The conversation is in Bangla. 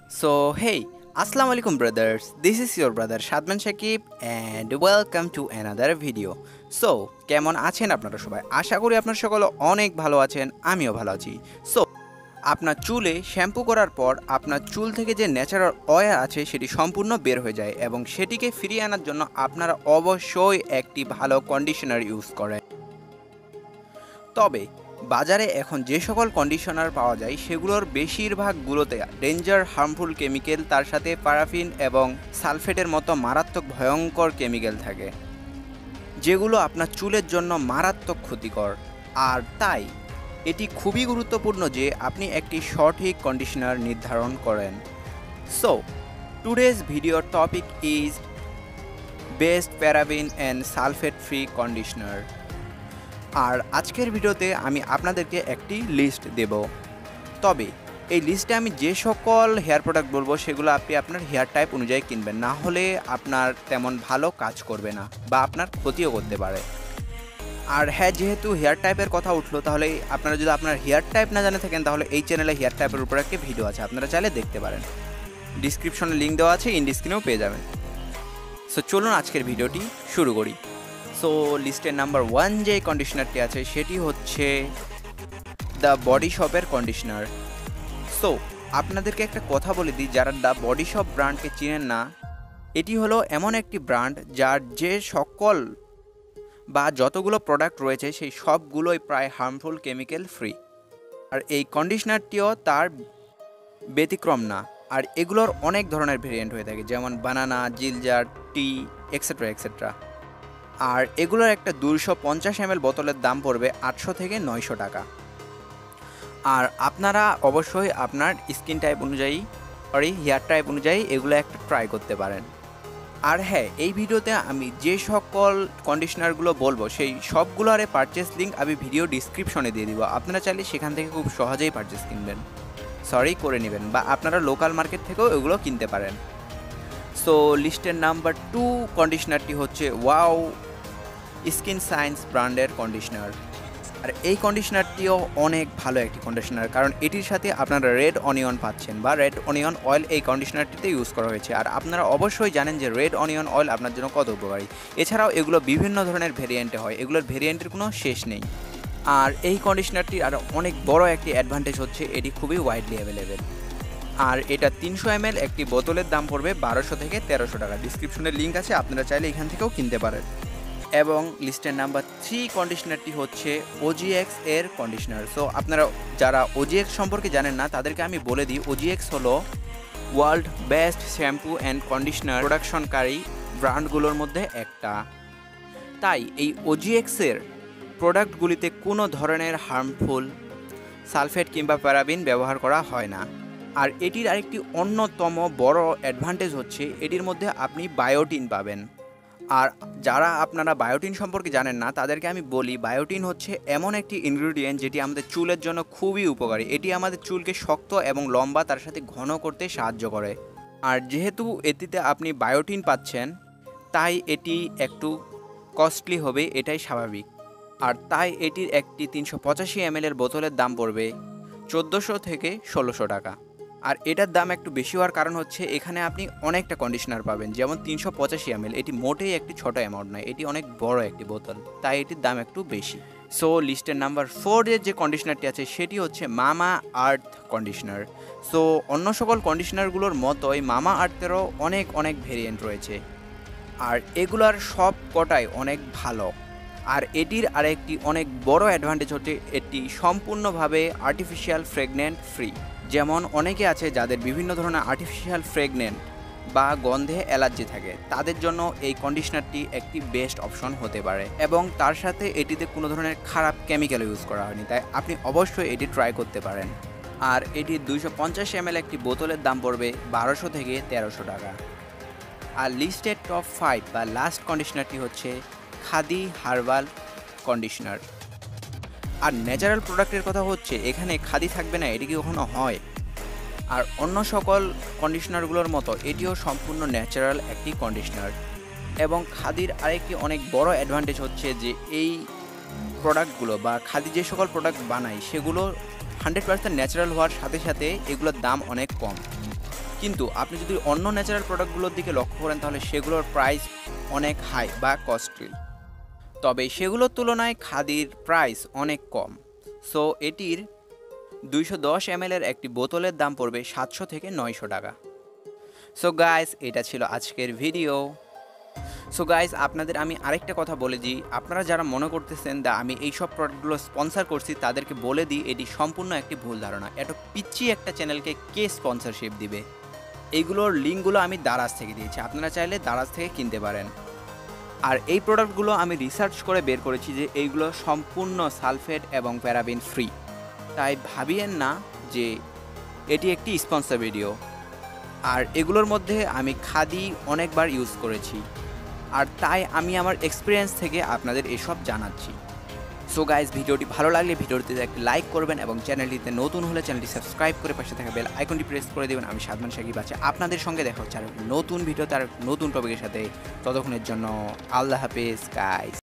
So, hey, Assalamu alaikum, brothers. This is your brother Shadman Shakib, and welcome to another video. So, কেমন আছেন আপনারা সবাই? আশা করি আপনারা সকলে অনেক ভালো আছেন, আমিও ভালো আছি। সো, আপনার চুলে শ্যাম্পু করার পর আপনার চুল থেকে যে ন্যাচারাল অয়েল আছে সেটি সম্পূর্ণ বের হয়ে যায় এবং সেটিকে ফিরিয়ে আনার জন্য আপনারা অবশ্যই একটি ভালো কন্ডিশনার ইউজ করেন। তবে বাজারে এখন যে সকল কন্ডিশনার পাওয়া যায় সেগুলোর বেশিরভাগগুলোতে ডেঞ্জার হার্মফুল কেমিক্যাল, তার সাথে প্যারাফিন এবং সালফেটের মতো মারাত্মক ভয়ঙ্কর কেমিক্যাল থাকে, যেগুলো আপনার চুলের জন্য মারাত্মক ক্ষতিকর। আর তাই এটি খুবই গুরুত্বপূর্ণ যে আপনি একটি সঠিক কন্ডিশনার নির্ধারণ করেন। সো টুডেজ ভিডিওর topic is best paraffin and sulphate free conditioner. আর আজকের ভিডিওতে আমি আপনাদেরকে একটি লিস্ট দেব। তবে এই লিস্টে আমি যে সকল হেয়ার প্রোডাক্ট বলবো সেগুলো আপনি আপনার হেয়ার টাইপ অনুযায়ী কিনবেন, না হলে আপনার তেমন ভালো কাজ করবে না বা আপনার ক্ষতিও করতে পারে। আর হ্যাঁ, যেহেতু হেয়ার টাইপের কথা উঠলো, তাহলে আপনারা যদি আপনার হেয়ার টাইপ না জানে থাকেন তাহলে এই চ্যানেলে হেয়ার টাইপের উপর একটি ভিডিও আছে, আপনারা চাইলে দেখতে পারেন। ডিসক্রিপশনে লিঙ্ক দেওয়া আছে, ইন স্ক্রিনেও পেয়ে যাবেন। সো চলুন আজকের ভিডিওটি শুরু করি। সো লিস্টের নাম্বার 1 যে কন্ডিশনারটি আছে সেটি হচ্ছে দ্য বডি শপের কন্ডিশনার। সো আপনাদেরকে একটা কথা বলে দিই, যারা দ্য বডি শপ ব্র্যান্ডকে চিনেন না, এটি হলো এমন একটি ব্র্যান্ড যার যে সকল বা যতগুলো প্রোডাক্ট রয়েছে সেই সবগুলোই প্রায় হার্মফুল কেমিক্যাল ফ্রি। আর এই কন্ডিশনারটিও তার ব্যতিক্রম না। আর এগুলোর অনেক ধরনের ভেরিয়েন্ট হয়ে থাকে, যেমন banana, ginger tea, etcetera etcetera. আর এগুলোর একটা 250 ml বোতলের দাম পড়বে 800 থেকে 900 টাকা। আর আপনারা অবশ্যই আপনার স্কিন টাইপ অনুযায়ী হেয়ার টাইপ অনুযায়ী এগুলো একটা ট্রাই করতে পারেন। আর হ্যাঁ, এই ভিডিওতে আমি যে সকল কন্ডিশনারগুলো বলবো সেই সবগুলোর পারচেস লিঙ্ক আমি ভিডিও ডিসক্রিপশনে দিয়ে দিব। আপনারা চাইলে সেখান থেকে খুব সহজেই পারচেস করে নেবেন বা আপনারা লোকাল মার্কেট থেকেও এগুলো কিনতে পারেন। সো লিস্টের নাম্বার 2 কন্ডিশনারটি হচ্ছে ওয়াও স্কিন সায়েন্স ব্র্যান্ডের কন্ডিশনার। আর এই কন্ডিশনারটিও অনেক ভালো একটি কন্ডিশনার, কারণ এটির সাথে আপনারা রেড অনিয়ন পাচ্ছেন বা রেড অনিয়ন অয়েল এই কন্ডিশনারটিতে ইউজ করা হয়েছে। আর আপনারা অবশ্যই জানেন যে রেড অনিয়ন অয়েল আপনার জন্য কত উপকারী। এছাড়াও এগুলো বিভিন্ন ধরনের ভেরিয়েন্টে হয়, এগুলোর ভেরিয়েন্টের কোনো শেষ নেই। আর এই কন্ডিশনারটির আরও অনেক বড় একটি অ্যাডভান্টেজ হচ্ছে এটি খুবই ওয়াইডলি অ্যাভেলেবেল। আর এটা 300 ml একটি বোতলের দাম পড়বে 1200 থেকে 1300 টাকা। ডিসক্রিপশনের লিঙ্ক আছে, আপনারা চাইলে এখান থেকেও কিনতে পারেন। এবং লিস্টের নাম্বার 3 কন্ডিশনারটি হচ্ছে ওজিএক্স এর কন্ডিশনার। সো আপনারা যারা ওজিএক্স সম্পর্কে জানেন না তাদেরকে আমি বলে দিই, ওজিএক্স হলো world best shampoo and conditioner প্রোডাকশনকারী ব্র্যান্ডগুলোর মধ্যে একটা। তাই এই ওজিএক্সের প্রোডাক্টগুলিতে কোনো ধরনের হার্মফুল সালফেট কিংবা প্যারাবিন ব্যবহার করা হয় না। আর এটির আরেকটি অন্যতম বড় অ্যাডভান্টেজ হচ্ছে এটির মধ্যে আপনি বায়োটিন পাবেন। আর যারা আপনারা বায়োটিন সম্পর্কে জানেন না তাদেরকে আমি বলি, বায়োটিন হচ্ছে এমন একটি ইনগ্রিডিয়েন্ট যেটি আমাদের চুলের জন্য খুবই উপকারী। এটি আমাদের চুলকে শক্ত এবং লম্বা, তার সাথে ঘন করতে সাহায্য করে। আর যেহেতু এটিতে আপনি বায়োটিন পাচ্ছেন তাই এটি একটু কস্টলি হবে, এটাই স্বাভাবিক। আর তাই এটির একটি 385 ml এর বোতলের দাম পড়বে 1400 থেকে 1600 টাকা। আর এটার দাম একটু বেশি হওয়ার কারণ হচ্ছে এখানে আপনি অনেকটা কন্ডিশনার পাবেন, যেমন 385 ml। এটি মোটেই একটি ছোট অ্যামাউন্ট নয়, এটি অনেক বড় একটি বোতল, তাই এটির দাম একটু বেশি। সো লিস্টের নাম্বার 4 এর যে কন্ডিশনারটি আছে সেটি হচ্ছে মামা আর্থ কন্ডিশনার। সো অন্য সকল কন্ডিশনারগুলোর মতোই মামা আর্থেরও অনেক ভেরিয়েন্ট রয়েছে, আর এগুলার সব কটাই অনেক ভালো। আর এটির আরেকটি অনেক বড় অ্যাডভান্টেজ হচ্ছে এটি সম্পূর্ণভাবে আর্টিফিশিয়াল ফ্রেগনেন্ট ফ্রি। যেমন অনেকে আছে যাদের বিভিন্ন ধরনের আর্টিফিশিয়াল ফ্রেগনেন্ট বা গন্ধে অ্যালার্জি থাকে, তাদের জন্য এই কন্ডিশনারটি একটি বেস্ট অপশন হতে পারে। এবং তার সাথে এটিতে কোনো ধরনের খারাপ কেমিক্যাল ইউজ করা হয়নি, তাই আপনি অবশ্যই এটি ট্রাই করতে পারেন। আর এটি 250 ml একটি বোতলের দাম পড়বে 1200 থেকে 1300 টাকা। আর লিস্টের টপ 5 বা লাস্ট কন্ডিশনারটি হচ্ছে খাদি হার্বাল কন্ডিশনার। আর ন্যাচারাল প্রোডাক্টের কথা হচ্ছে, এখানে খাদি থাকবে না এটি কি কখনো হয়? আর অন্য সকল কন্ডিশনারগুলোর মতো এটিও সম্পূর্ণ ন্যাচারাল একটি কন্ডিশনার। এবং খাদির আরেকটি অনেক বড় অ্যাডভান্টেজ হচ্ছে যে এই প্রোডাক্টগুলো বা খাদি যে সকল প্রোডাক্ট বানায় সেগুলো 100% ন্যাচারাল হওয়ার সাথে সাথে এগুলোর দাম অনেক কম। কিন্তু আপনি যদি অন্য ন্যাচারাল প্রোডাক্টগুলোর দিকে লক্ষ্য করেন তাহলে সেগুলোর প্রাইস অনেক হাই বা কস্টলি, তবে সেগুলোর তুলনায় খাদির প্রাইস অনেক কম। সো এটির 210 ml এর একটি বোতলের দাম পড়বে 700 থেকে 900 টাকা। সো গাইস, এটা ছিল আজকের ভিডিও। সো গাইস, আপনাদের আমি আরেকটা কথা বলে দিই, আপনারা যারা মনে করতেছেন আমি এইসব প্রোডাক্টগুলো স্পন্সর করছি তাদেরকে বলে দিই এটি সম্পূর্ণ একটি ভুল ধারণা। এত পিচ্ছি একটা চ্যানেলকে কে স্পন্সরশিপ দিবে? এইগুলোর লিঙ্কগুলো আমি দারাজ থেকে দিয়েছি, আপনারা চাইলে দারাজ থেকে কিনতে পারেন। আর এই প্রোডাক্টগুলো আমি রিসার্চ করে বের করেছি যে এইগুলো সম্পূর্ণ সালফেট এবং প্যারাবিন ফ্রি, তাই ভাবিয়েন না যে এটি একটি স্পন্সর ভিডিও। আর এগুলোর মধ্যে আমি খাদি অনেকবার ইউজ করেছি, আর তাই আমি আমার এক্সপিরিয়েন্স থেকে আপনাদের এসব জানাচ্ছি। সো গাইজ, ভিডিওটি ভালো লাগলে ভিডিওটিতে একটি লাইক করবেন এবং চ্যানেলটিতে নতুন হলে চ্যানেলটি সাবস্ক্রাইব করে পাশে থাকা বেল আইকনটি প্রেস করে দেবেন। আমি সাদমান শাকিব আছি, আপনাদের সঙ্গে দেখা হচ্ছে আর নতুন ভিডিও তার নতুন টপিকের সাথে। ততক্ষণের জন্য আল্লাহ হাফেজ গাইজ।